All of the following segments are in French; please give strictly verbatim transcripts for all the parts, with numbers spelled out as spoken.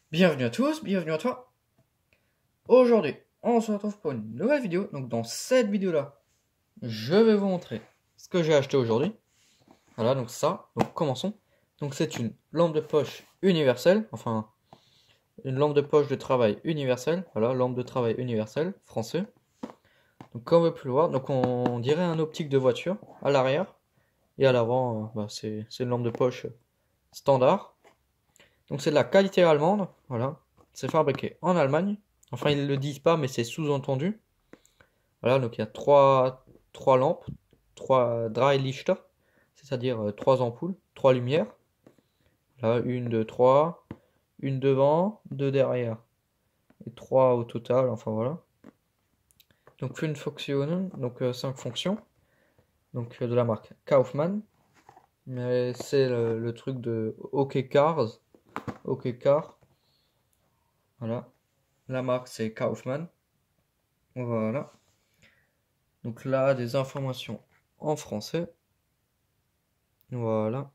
Bienvenue à tous, bienvenue à toi. Aujourd'hui, on se retrouve pour une nouvelle vidéo. Donc dans cette vidéo-là, je vais vous montrer ce que j'ai acheté aujourd'hui. Voilà, donc ça, donc commençons. Donc c'est une lampe de poche universelle, enfin une lampe de poche de travail universelle. Voilà, lampe de travail universelle, français. Donc comme on peut le voir, donc on dirait un optique de voiture à l'arrière. Et à l'avant, euh, bah, c'est une lampe de poche standard. Donc c'est de la qualité allemande, voilà. C'est fabriqué en Allemagne. Enfin, ils ne le disent pas, mais c'est sous-entendu. Voilà, donc il y a trois, trois lampes, trois Dreilichter, c'est-à-dire euh, trois ampoules, trois lumières. Là, une, deux, trois, une devant, deux derrière. Et trois au total, enfin voilà. Donc une fonction, donc euh, cinq fonctions. Donc euh, de la marque Kaufmann. Mais c'est le, le truc de OK Cars. OK Car. Voilà. La marque c'est Kaufmann. Voilà. Donc là, des informations en français. Voilà.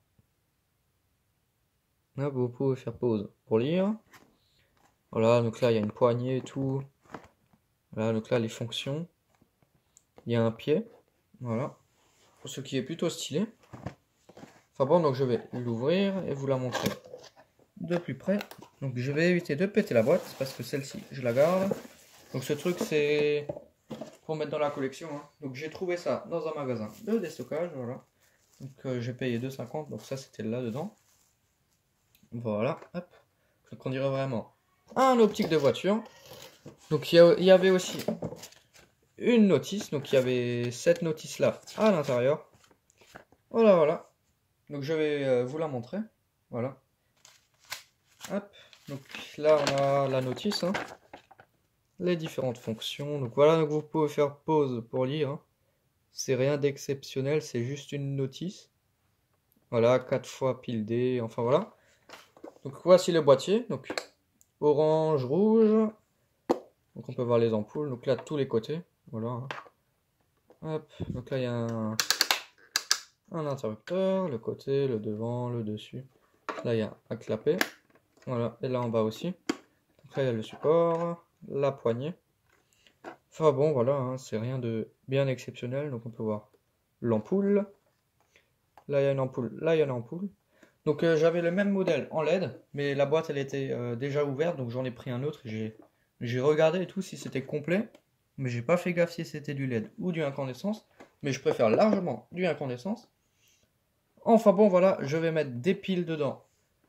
Là, vous pouvez faire pause pour lire. Voilà, donc là, il y a une poignée et tout. Voilà, donc là, les fonctions. Il y a un pied. Voilà. Ce qui est plutôt stylé. Enfin bon, donc je vais l'ouvrir et vous la montrer de plus près. Donc je vais éviter de péter la boîte parce que celle-ci, je la garde. Donc ce truc, c'est pour mettre dans la collection. Hein. Donc j'ai trouvé ça dans un magasin de déstockage. Voilà. Donc euh, j'ai payé deux cinquante. Donc ça, c'était là-dedans. Voilà, hop. Donc on dirait vraiment un optique de voiture. Donc il y, y avait aussi une notice. Donc il y avait cette notice là à l'intérieur. Voilà, voilà. Donc je vais euh, vous la montrer. Voilà. Hop. Donc là on a la notice. Hein. Les différentes fonctions. Donc voilà, donc vous pouvez faire pause pour lire. Hein. C'est rien d'exceptionnel, c'est juste une notice. Voilà, quatre fois pile D. Enfin voilà. Donc voici le boîtier. Donc orange, rouge. Donc on peut voir les ampoules, donc là tous les côtés, voilà. Hop, donc là il y a un, un interrupteur, le côté, le devant, le dessus. Là il y a un clapet, voilà, et là en bas aussi. Donc là il y a le support, la poignée. Enfin bon voilà, hein, c'est rien de bien exceptionnel, donc on peut voir l'ampoule. Là il y a une ampoule, là il y a une ampoule. Donc euh, j'avais le même modèle en L E D, mais la boîte elle était euh, déjà ouverte, donc j'en ai pris un autre. J'ai j'ai regardé et tout si c'était complet, mais j'ai pas fait gaffe si c'était du L E D ou du incandescence. Mais je préfère largement du incandescence. Enfin bon voilà, je vais mettre des piles dedans.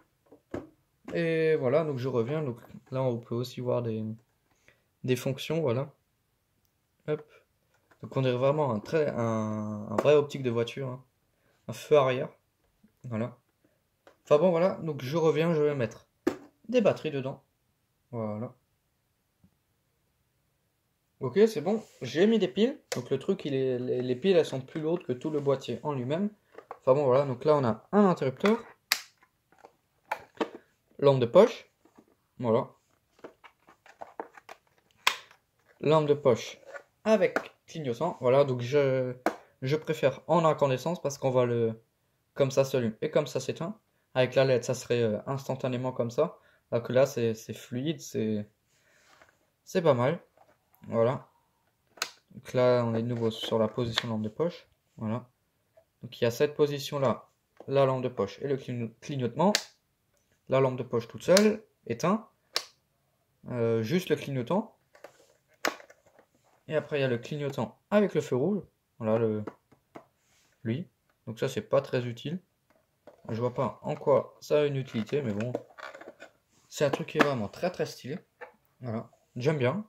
Et voilà, donc je reviens. Donc là on peut aussi voir des, des fonctions, voilà. Hop. Donc on dirait vraiment un, très, un, un vrai optique de voiture. Hein. Un feu arrière. Voilà. Enfin bon voilà, donc je reviens, je vais mettre des batteries dedans. Voilà. Ok, c'est bon. J'ai mis des piles. Donc le truc, il est, les, les piles, elles sont plus lourdes que tout le boîtier en lui-même. Enfin bon, voilà. Donc là, on a un interrupteur. Lampe de poche. Voilà. Lampe de poche avec clignotant. Voilà. Donc je, je préfère en incandescence parce qu'on va le... Comme ça s'allume et comme ça s'éteint. Avec la L E D, ça serait euh, instantanément comme ça. Alors que là, c'est fluide. C'est c'est pas mal. Voilà. Donc là, on est de nouveau sur la position lampe de poche. Voilà. Donc il y a cette position là, la lampe de poche et le clignotement. La lampe de poche toute seule, éteint. Euh, juste le clignotant. Et après il y a le clignotant avec le feu rouge. Voilà le lui. Donc ça c'est pas très utile. Je vois pas en quoi ça a une utilité, mais bon. C'est un truc qui est vraiment très très stylé. Voilà. J'aime bien.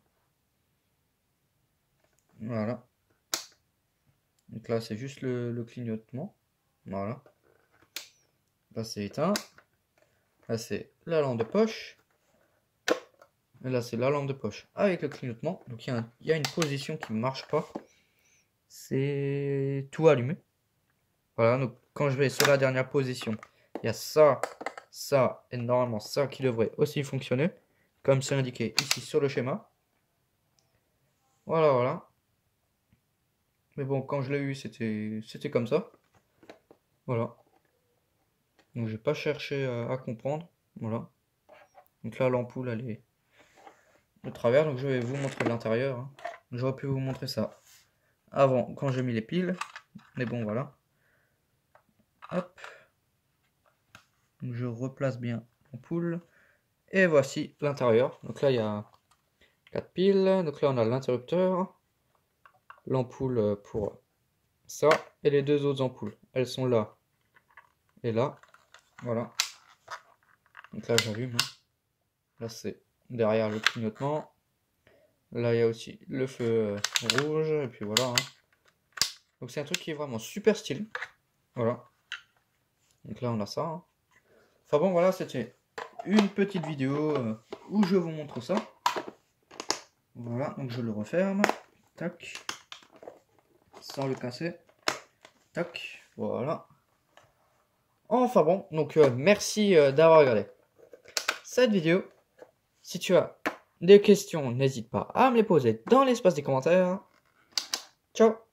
Voilà. Donc là c'est juste le, le clignotement. Voilà. Là c'est éteint. Là c'est la lampe de poche. Et là c'est la lampe de poche avec le clignotement. Donc il y, a un, il y a une position qui ne marche pas. C'est tout allumé. Voilà, donc quand je vais sur la dernière position, il y a ça, ça et normalement ça qui devrait aussi fonctionner. Comme c'est indiqué ici sur le schéma. Voilà, voilà. Mais bon, quand je l'ai eu, c'était c'était comme ça. Voilà. Donc j'ai pas cherché à, à comprendre. Voilà. Donc là, l'ampoule, elle est de travers. Donc je vais vous montrer l'intérieur. Hein. J'aurais pu vous montrer ça avant, quand j'ai mis les piles. Mais bon, voilà. Hop. Donc je replace bien l'ampoule. Et voici l'intérieur. Donc là, il y a quatre piles. Donc là, on a l'interrupteur. L'ampoule pour ça. Et les deux autres ampoules. Elles sont là et là. Voilà. Donc là, j'allume. Là, c'est derrière le clignotement. Là, il y a aussi le feu rouge. Et puis voilà. Hein. Donc c'est un truc qui est vraiment super stylé. Voilà. Donc là, on a ça. Hein. Enfin bon, voilà, c'était une petite vidéo euh, où je vous montre ça. Voilà, donc je le referme. Tac. Sans le casser. Tac. Voilà. Enfin bon, donc euh, merci euh, d'avoir regardé cette vidéo. Si tu as des questions, n'hésite pas à me les poser dans l'espace des commentaires. Ciao!